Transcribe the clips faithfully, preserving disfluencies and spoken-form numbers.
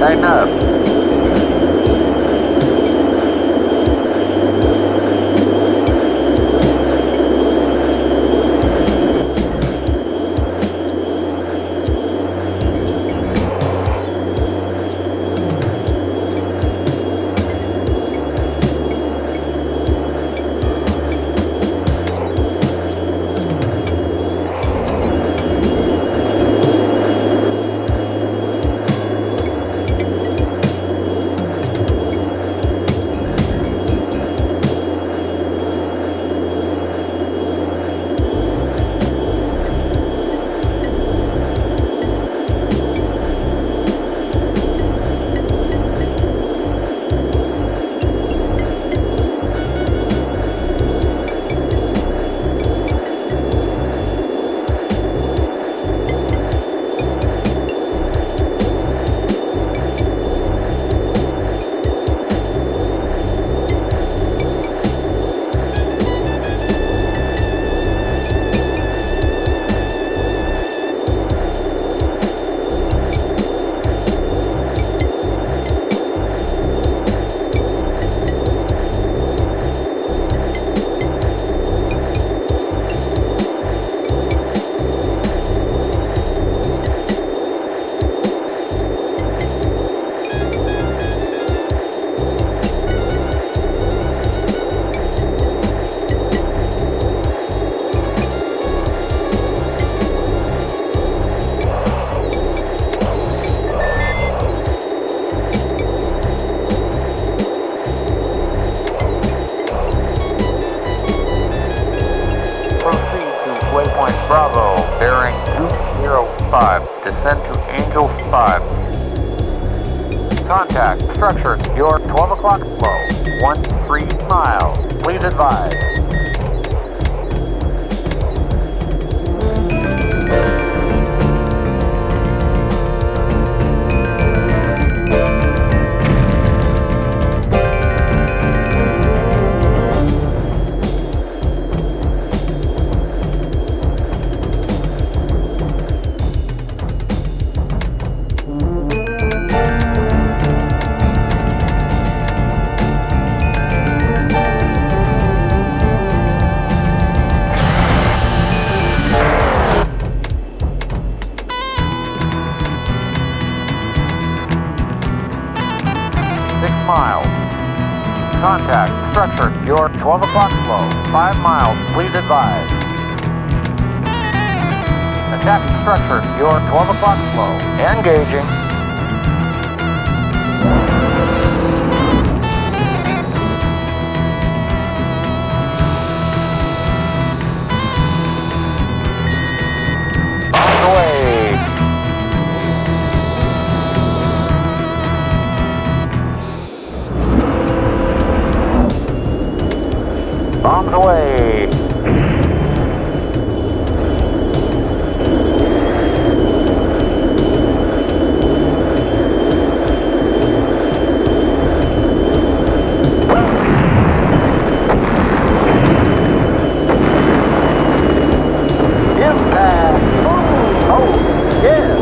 Tighten up. Bravo, bearing two zero five, descend to Angel five. Contact structure, your twelve o'clock flow, one three miles, please advise. Miles. Contact structure, your twelve o'clock flow, five miles, please advise. Attack structure, your twelve o'clock flow, engaging. On the way. Bombs away! Impact! Oh, yeah!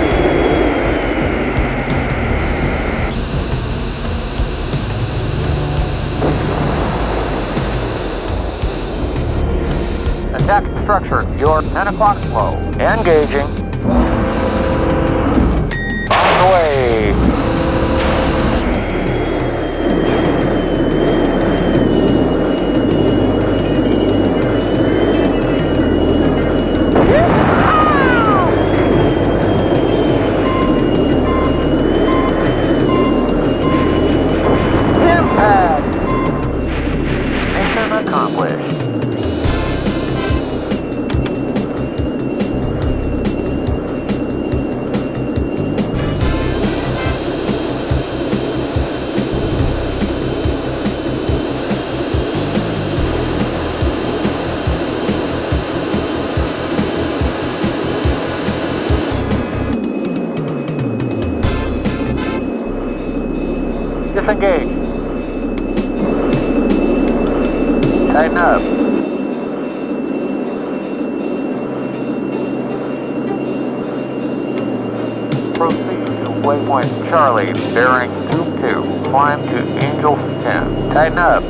Attack structure, your ten o'clock flow. Engaging. On the way. Impact! Mission accomplished. Disengage. Tighten up. Proceed to waypoint Charlie, bearing two two. Climb to Angel ten. Tighten up.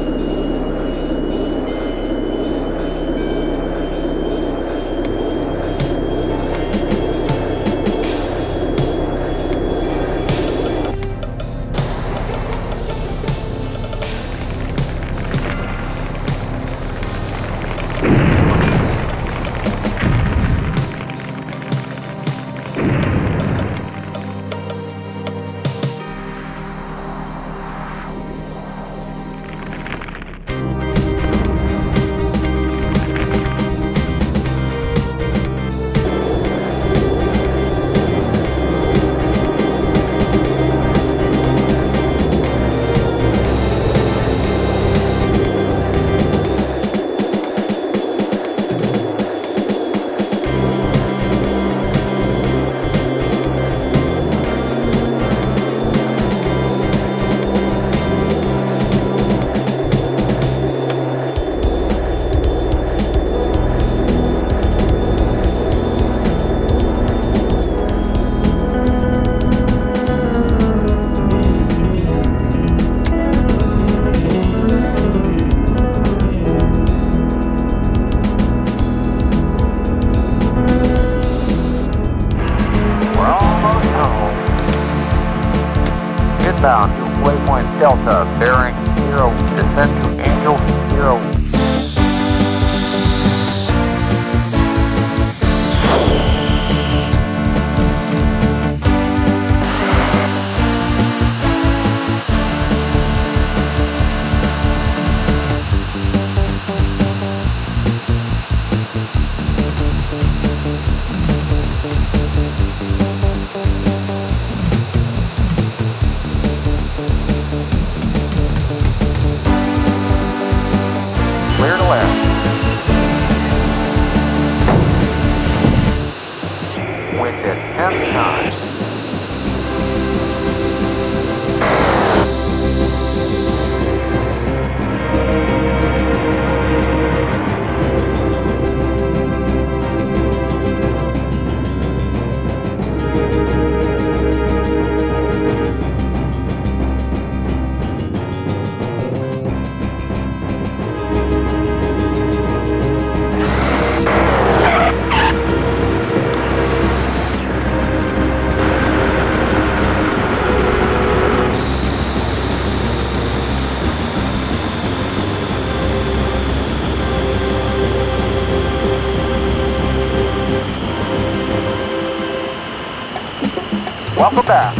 Bound to waypoint Delta, bearing zero, descend to Angel zero. Clear to left. Wind at ten knots. Welcome back.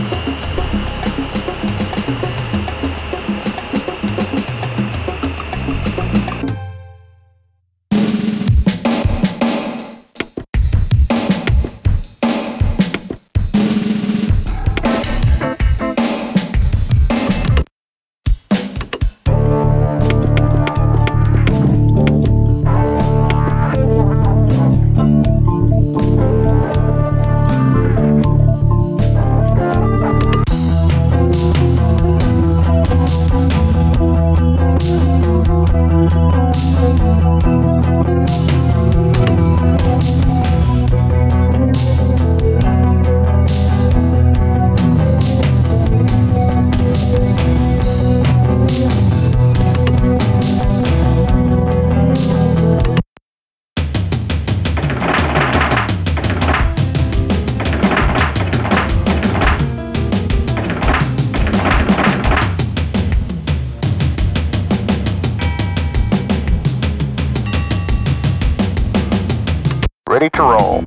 Ready to roll.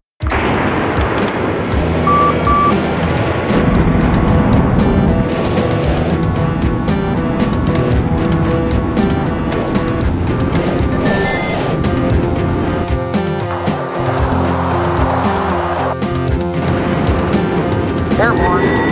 Airborne.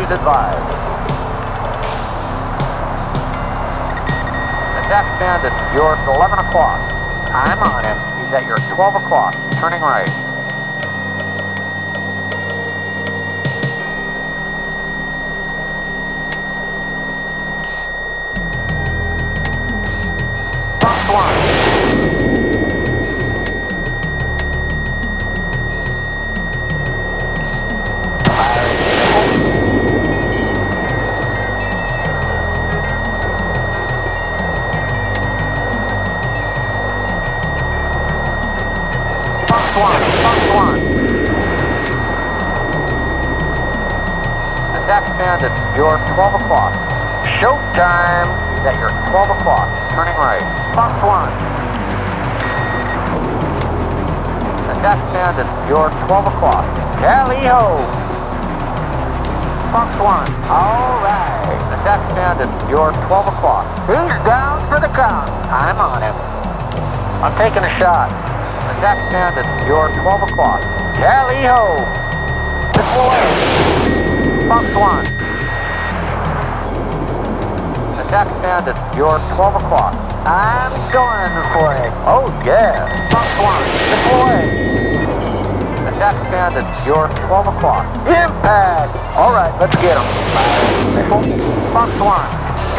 Altitude advised. Attack bandit, you're eleven o'clock. I'm on him. He's at your twelve o'clock. Turning right. Fox one. One, Fox one. Attack bandit, you're twelve o'clock. Showtime, he's at your twelve o'clock. Turning right. Fox one. Attack bandit, you're twelve o'clock. Tally-ho! Fox one. Alright. Attack bandit, you're twelve o'clock. He's down for the count. I'm on him. I'm taking a shot. Attack bandit, you're twelve o'clock. Tally-ho! Deploy! Fox one. Attack bandit, you're twelve o'clock. I'm going for it. Oh yeah! Fox one. Deploy! Attack bandit, you're twelve o'clock. Impact! Alright, let's get him. Fox one.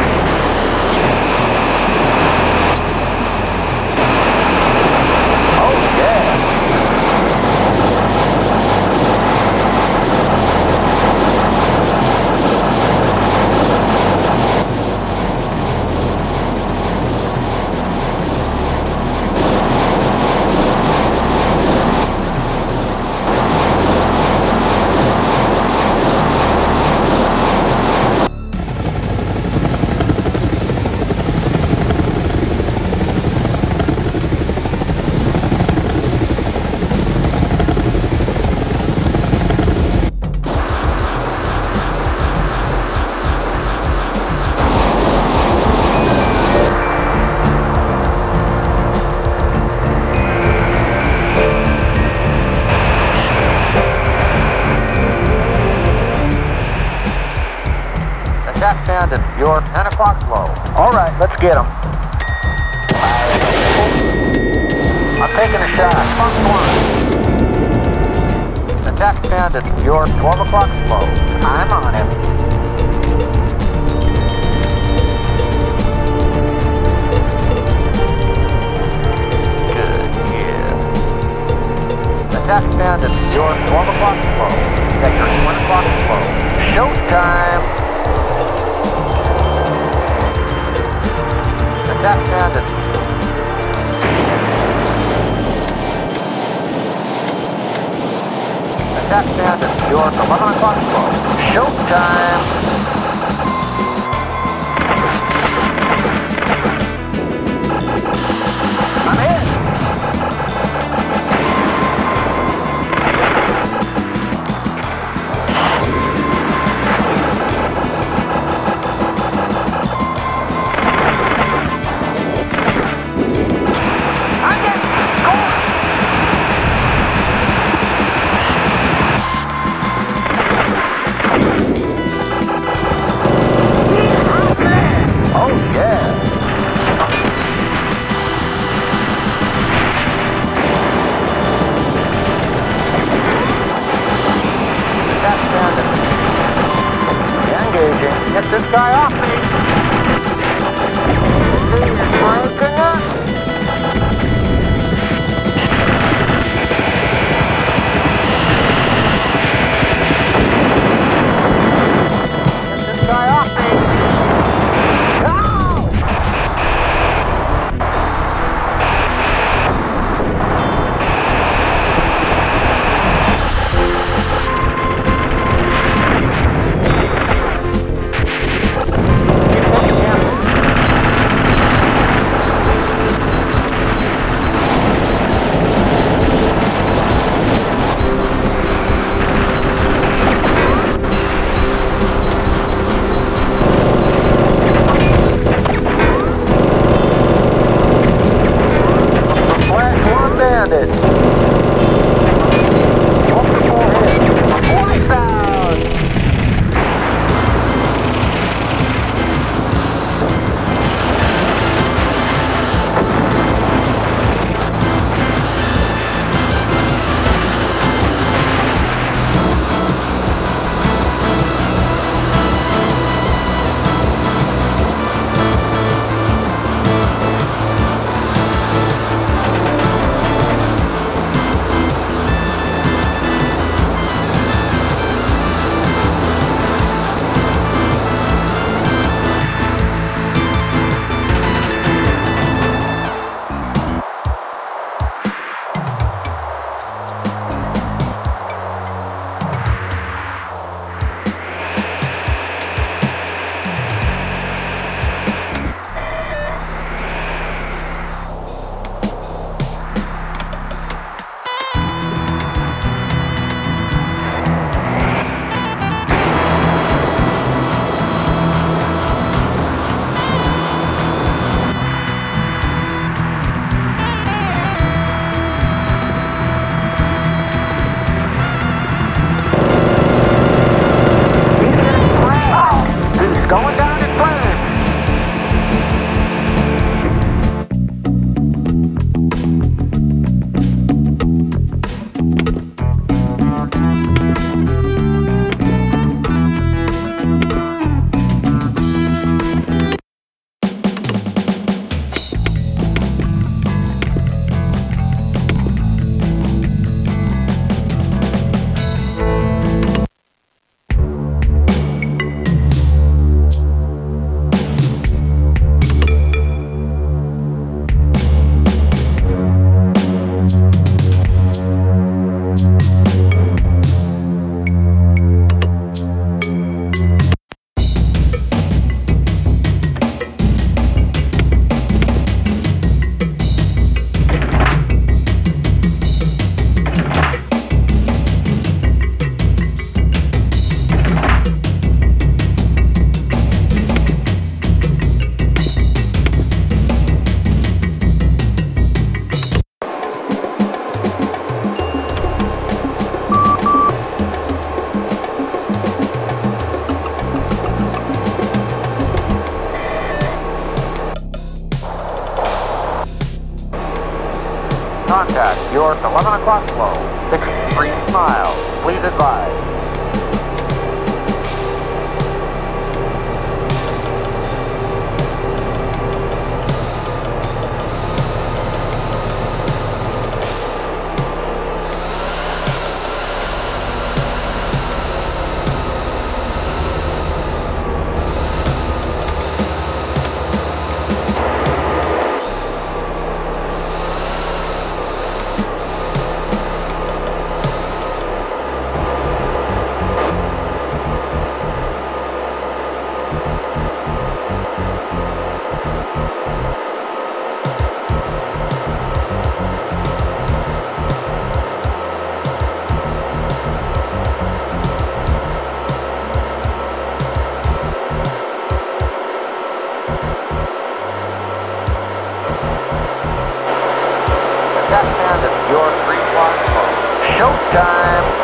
Attack bandit, you're ten o'clock low. Alright, let's get him. I'm taking a shot. Fox one. Attack bandit, you're twelve o'clock low. I'm on him. Good, yeah. Attack bandit, you're twelve o'clock low. At your one o'clock low. Showtime! Attack bandit. Attack bandit, you're eleven o'clock low. Showtime! I'm in! Contact your eleven o'clock flow. six three miles. Please advise. Your three o'clock flow. Showtime!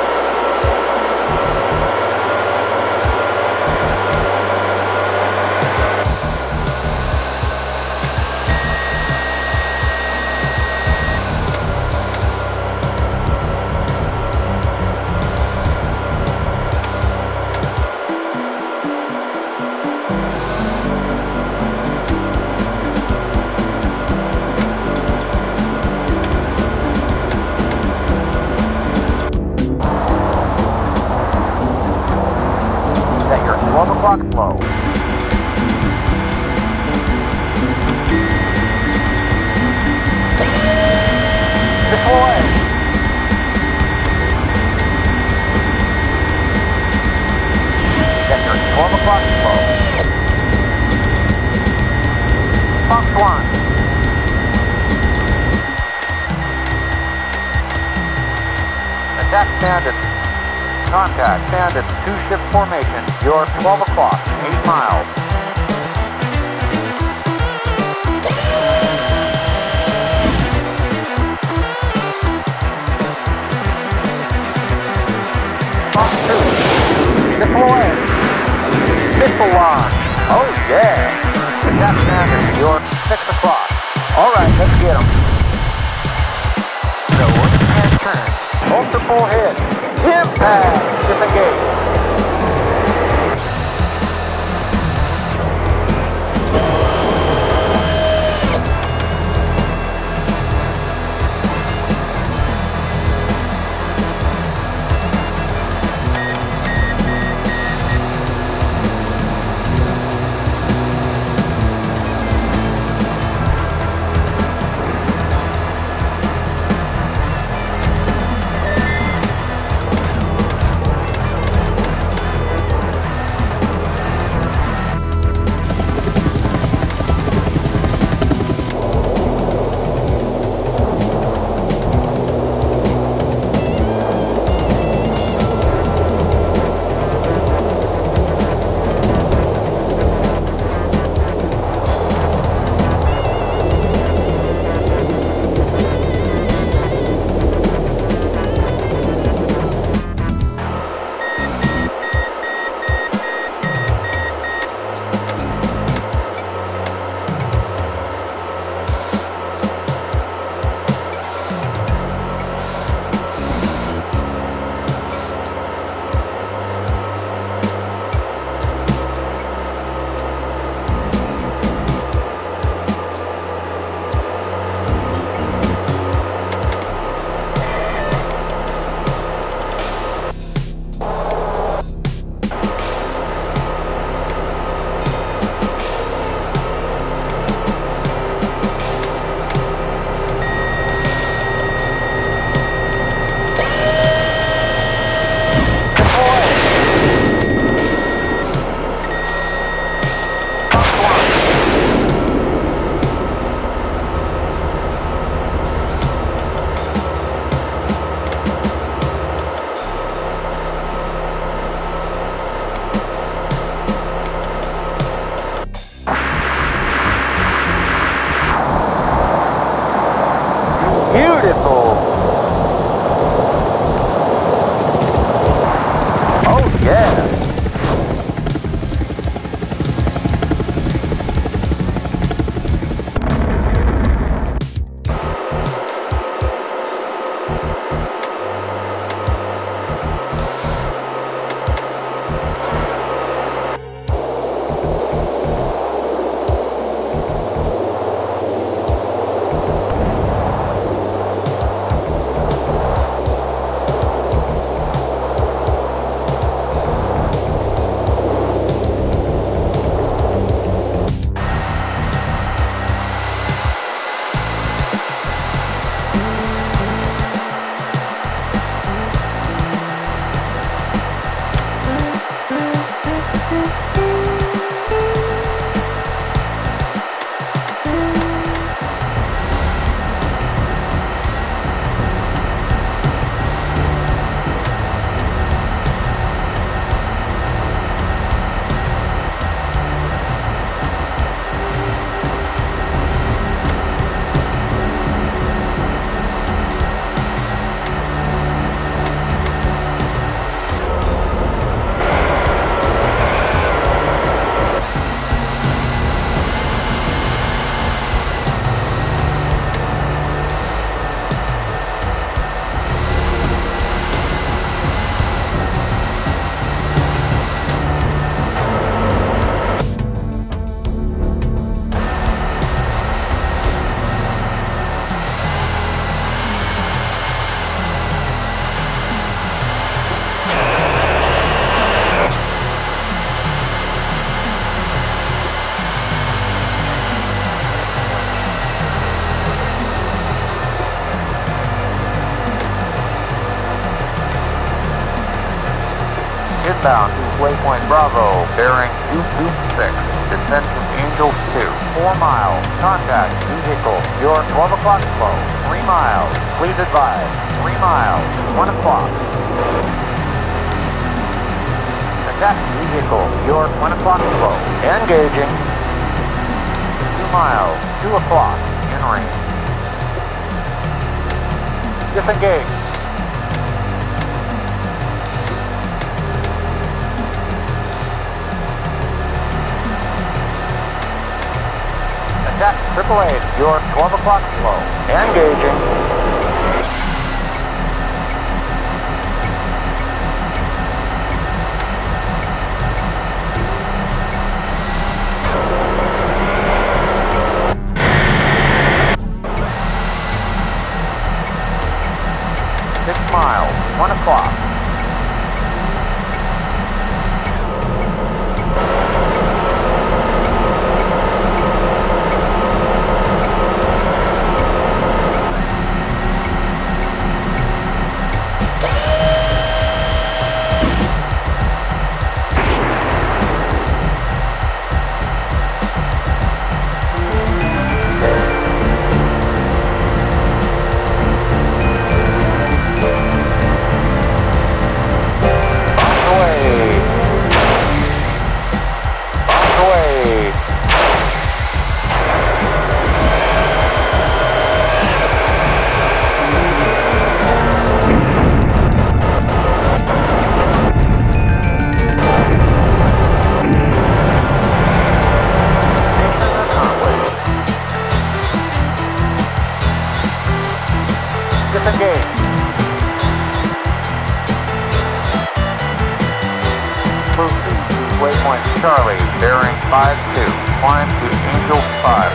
twelve o'clock flow. Deploy. Get your twelve o'clock flow. Fox one. Attack bandits. Contact bandits two-ship formation. Your twelve o'clock, eight miles. Fox two. Deploy. Missile launch. Oh yeah. Attack bandits. Your six o'clock. All right, let's get them. So and turn. Multiple hits. Impact! Disengage. southbound to waypoint Bravo, bearing two two six. Descend to Angel two. Four miles. Contact vehicle. Your twelve o'clock flow. Three miles. Please advise. Three miles. One o'clock. Attack vehicle. Your one o'clock flow. Engaging. Two miles. Two o'clock. In range. Disengage. Attack triple eight, your twelve o'clock flow. Engaging. Six miles, one o'clock. Charlie, bearing five two, climb to Angel five.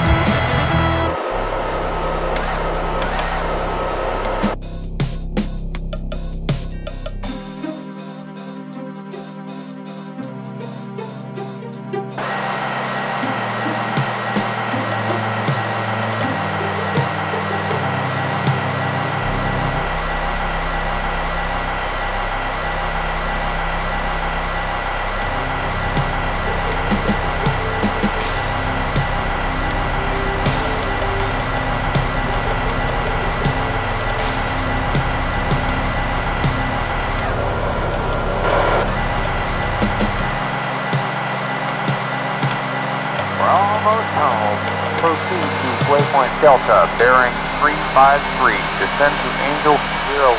Waypoint Delta, bearing three five three, descend to Angel zero.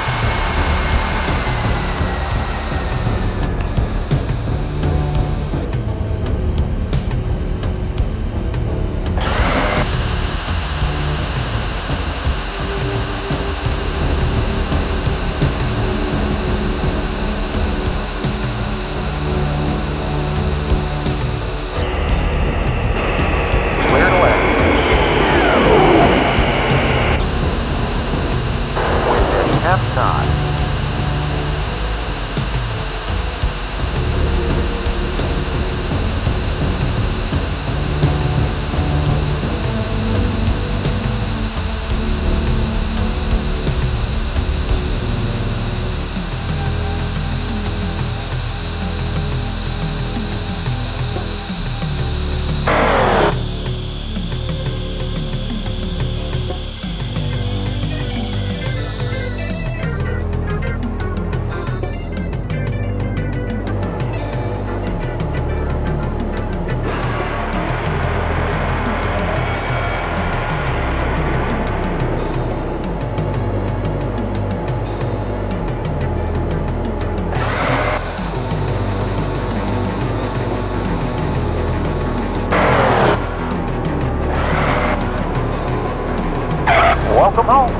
Welcome home.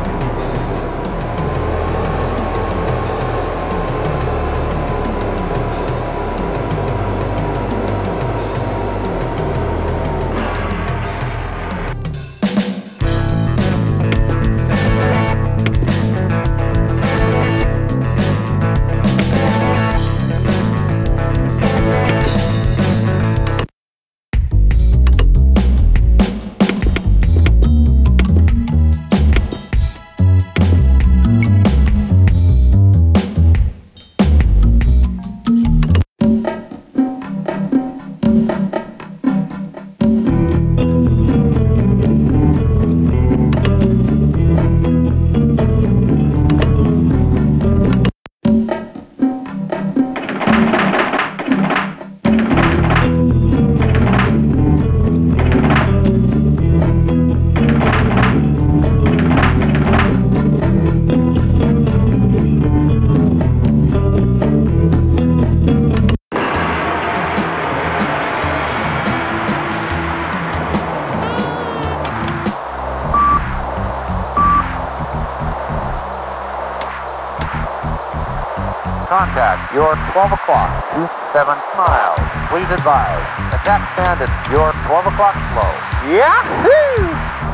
Contact, your twelve o'clock, two seven miles. Please advise. Attack bandit, your twelve o'clock slow. Yahoo!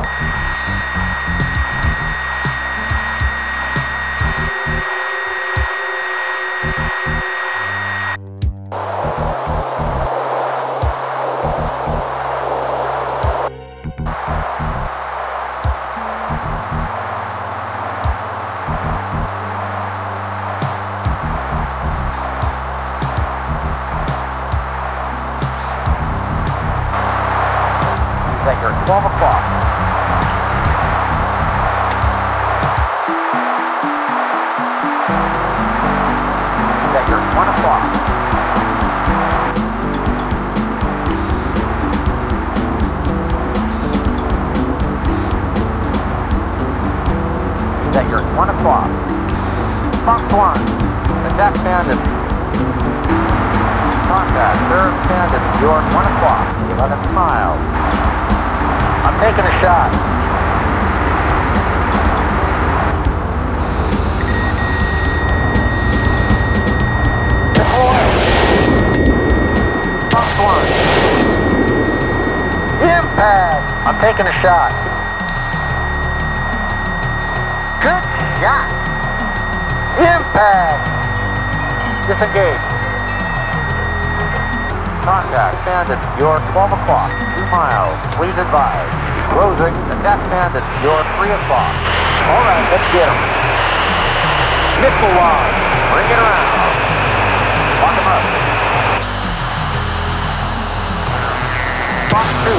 twelve o'clock. Sector one o'clock. Sector one o'clock. Fox one. Attack bandit. Contact, serve bandit, your one o'clock, eleven miles. I'm taking a shot. Deploy. Fox one. Impact. I'm taking a shot. Good shot. Impact. Disengage. Contact, bandit, your twelve o'clock, two miles, please advise. Closing, attack bandit, your three o'clock. All right, let's get him. Missile launch, bring it around. Lock him up. Fox two.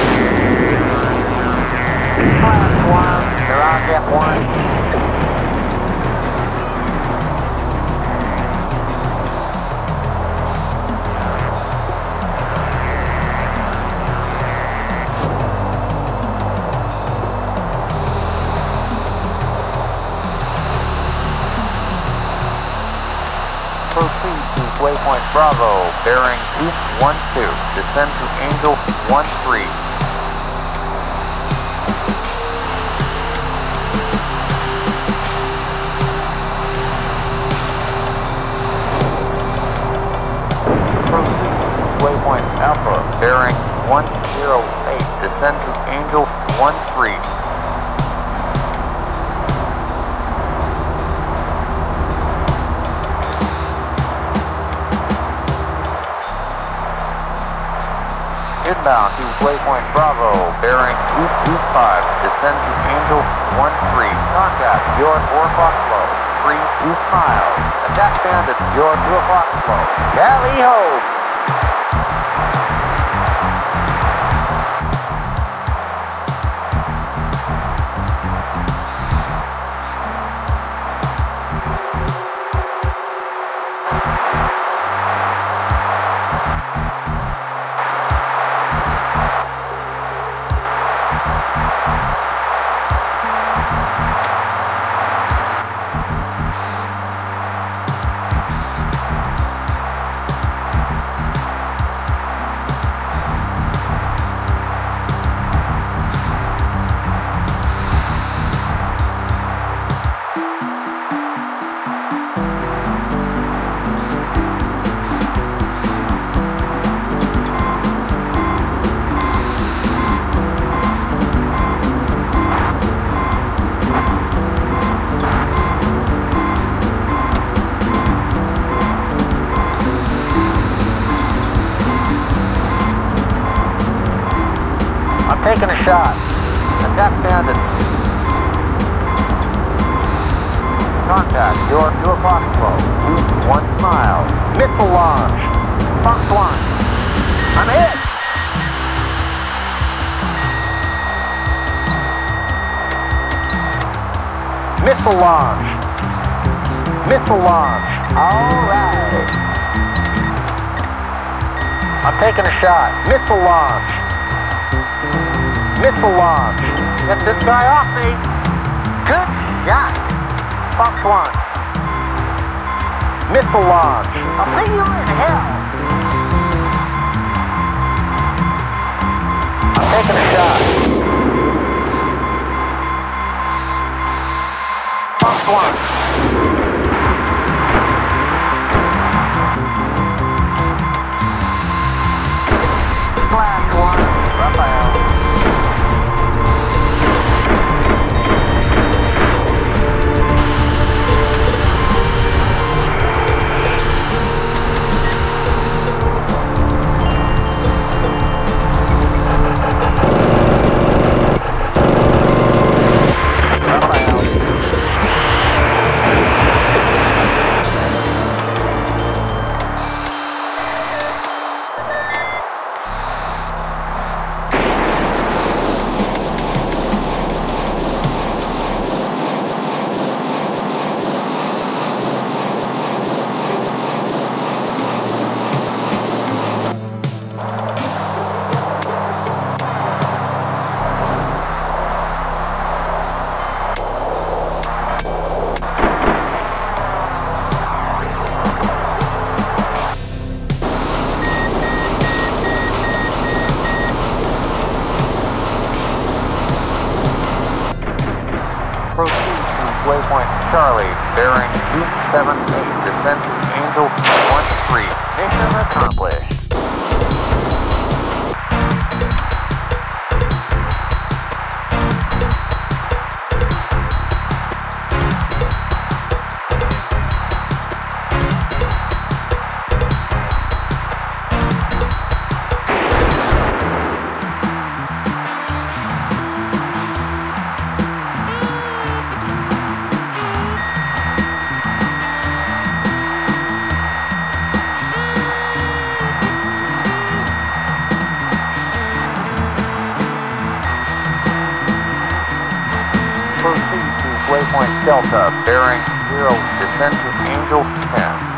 Class one, Mirage F one. Proceed to waypoint Bravo, bearing two one two. Descend to Angel one three. Proceed to waypoint Alpha, bearing one zero eight. Descend to Angel one three. Inbound to waypoint Bravo, bearing two two five, descend to Angel one three. Contact, your four o'clock slow, three two miles. Attack bandit, your two o'clock slow. Tally-ho! Taking a shot. Attack bandit. Contact, your two o'clock slow. One mile. Missile launch. Fox one. I'm hit. Missile launch. Missile launch. All right. I'm taking a shot. Missile launch. Missile launch. Get this guy off me. Good shot. Fox one. Missile launch. I'll see you in hell. I'm taking a shot. Fox one. waypoint Charlie, bearing two seven eight, descend to Angel one three. Mission accomplished. Waypoint Delta, bearing zero, descend to Angel ten.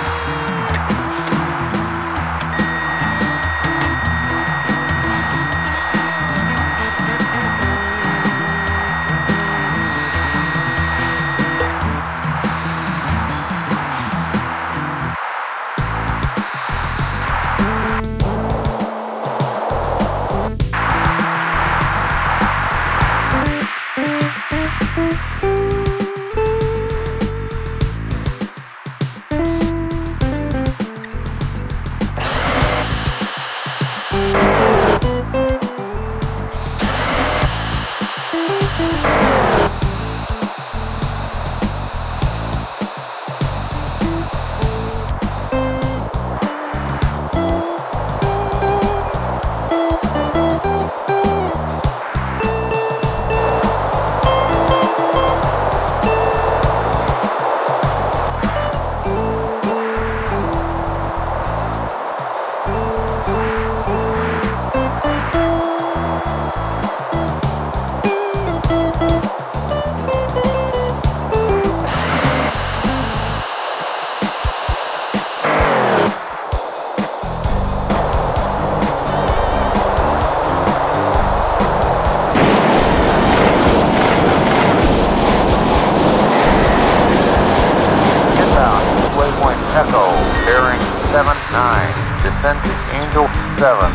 Echo, bearing seven nine, descend to Angel seven.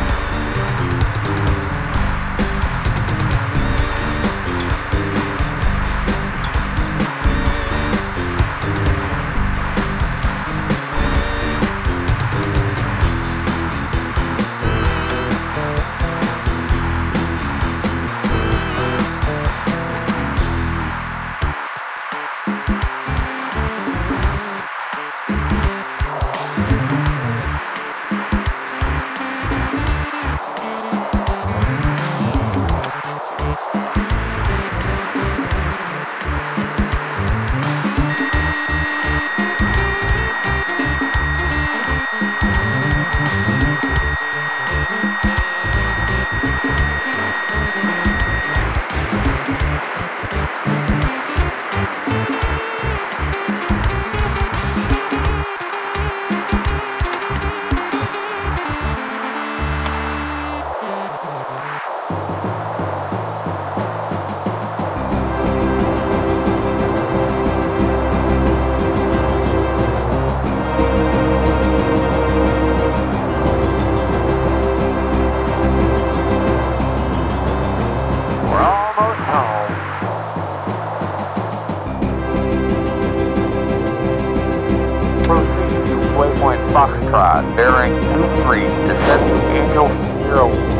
Foxtrot, bearing two three, descend to Angel zero.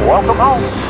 Welcome home.